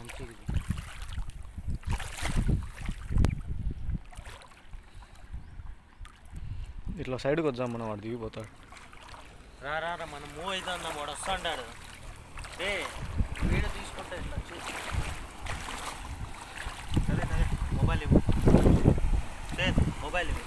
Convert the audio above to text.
ఇట్లా సైడ్కి వద్దాం, మనం వాడు దిగిపోతాడు. రా మనం మూవ్ అవుతుందాం, వాడు వస్తా అంటాడు. ఏ వీడియో తీసుకుంటే ఇట్లా సరే మొబైల్ ఇవ్వు, మొబైల్ ఇవ్వు.